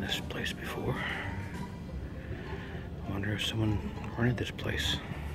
this place before. I wonder if someone rented this place.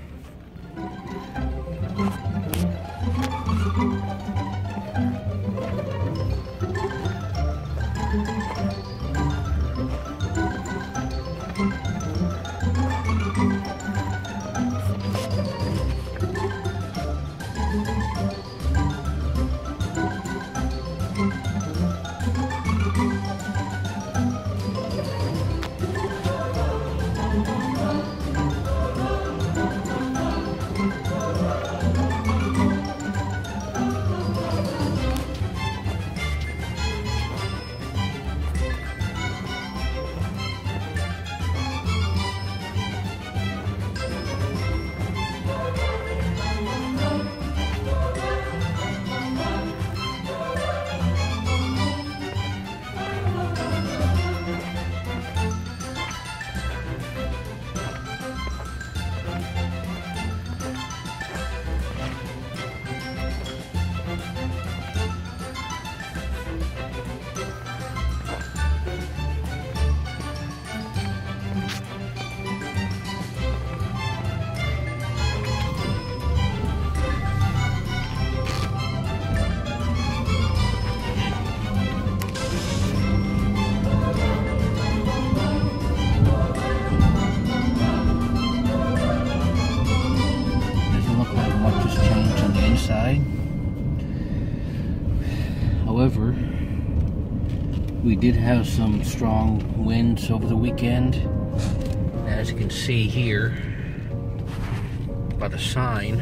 However, we did have some strong winds over the weekend. As you can see here by the sign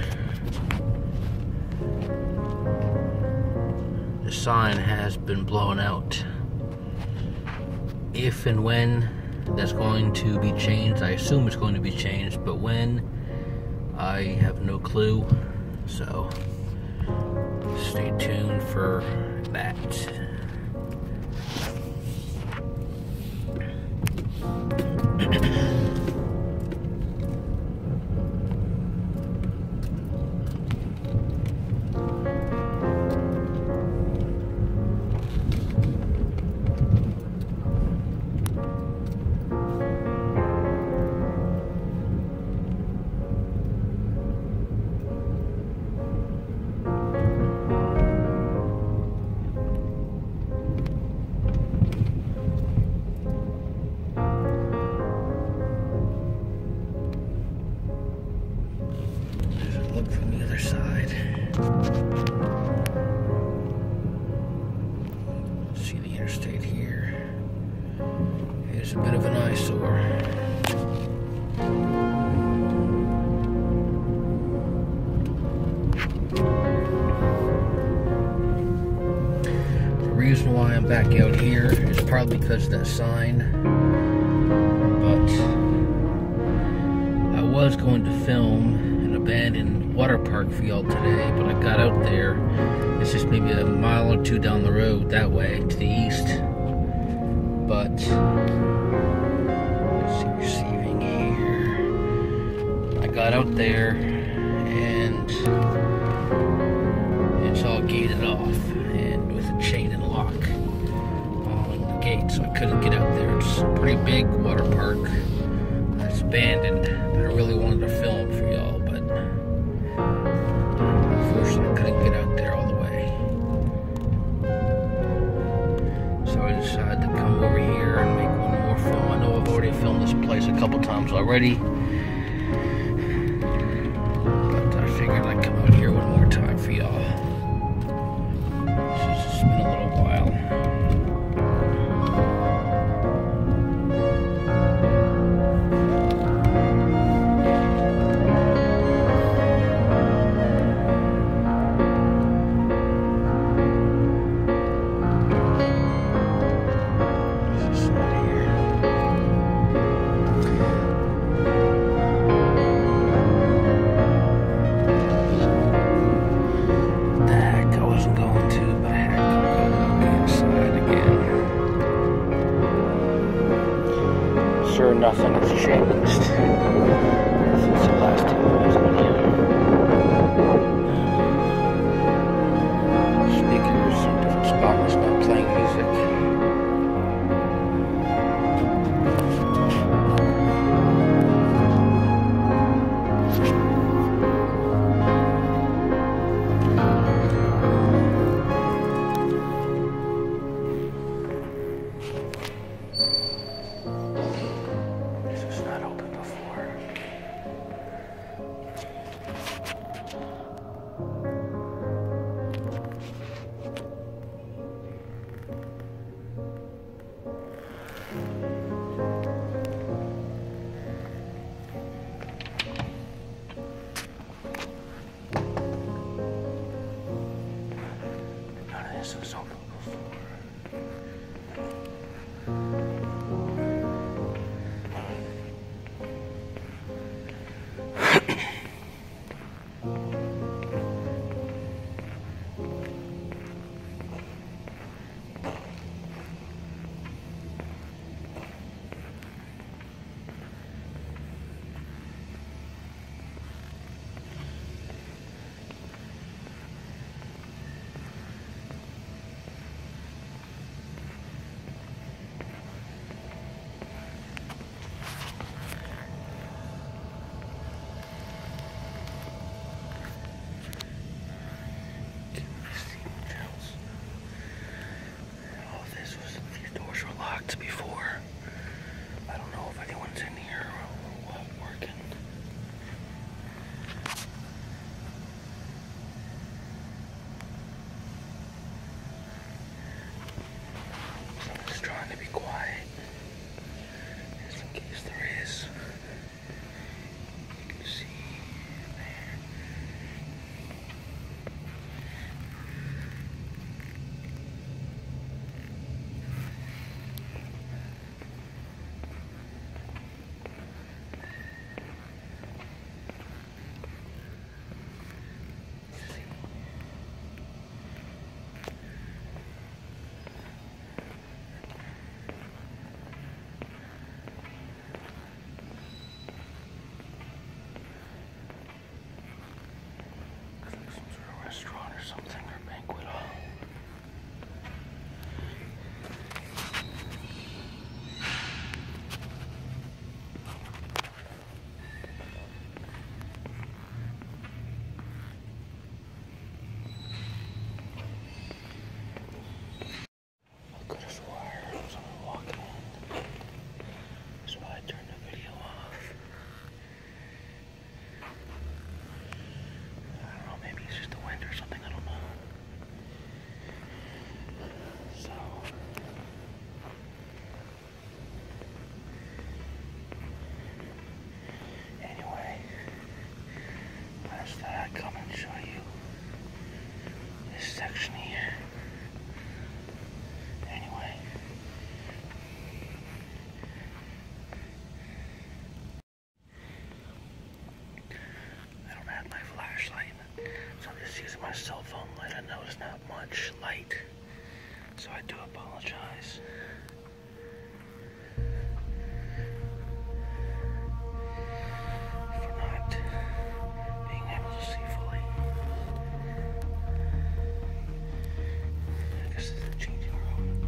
has been blown out. If and when that's going to be changed, I assume it's going to be changed, but when, I have no clue. So stay tuned for that. From the other side. See the interstate here. It's a bit of an eyesore. The reason why I'm back out here is partly because of that sign, but I was going to film an abandoned water park for y'all today, but I got out there. It's just maybe a mile or two down the road that way to the east. But let's see, receiving here. I got out there and it's all gated off and with a chain and lock on the gate, so I couldn't get out there. It's a pretty big water park that's abandoned, but I really wanted to film for y'all. Unfortunately, I couldn't get out there all the way. So I decided to come over here and make one more film. I know I've already filmed this place a couple times already, but I figured I'd come out here one more time for y'all. It's been a little while. Sure, nothing has changed since the last time I was in here. Speakers in different spots, not playing music. in case there is. You can see there. Restaurant or something, or banquet hall. I could have swore I heard someone walking in. That's why I turned the video off. I don't know, maybe it's just the wind or something, I don't know. So, anyway, I just thought I'd come and show you this section here. Anyway. I don't have my flashlight, so I'm just using my cell phone light. I know it's not much light, so I do apologize. For not being able to see fully. I guess it's a changing room.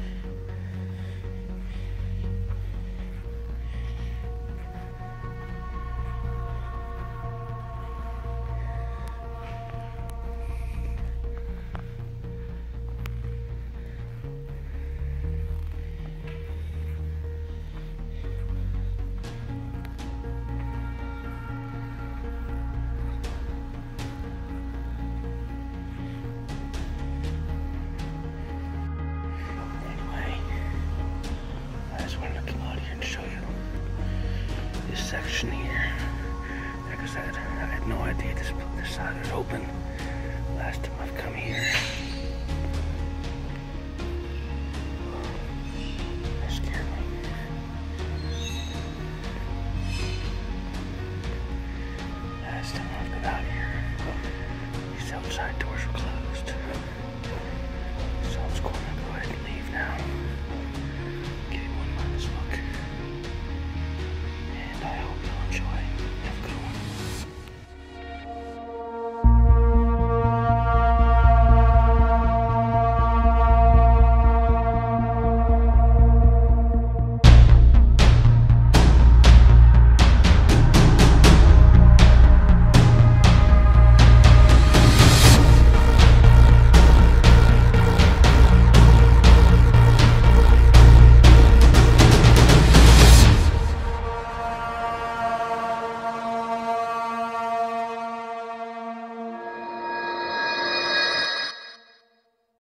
Section here. Like I said, I had no idea this side would open last time I've come here.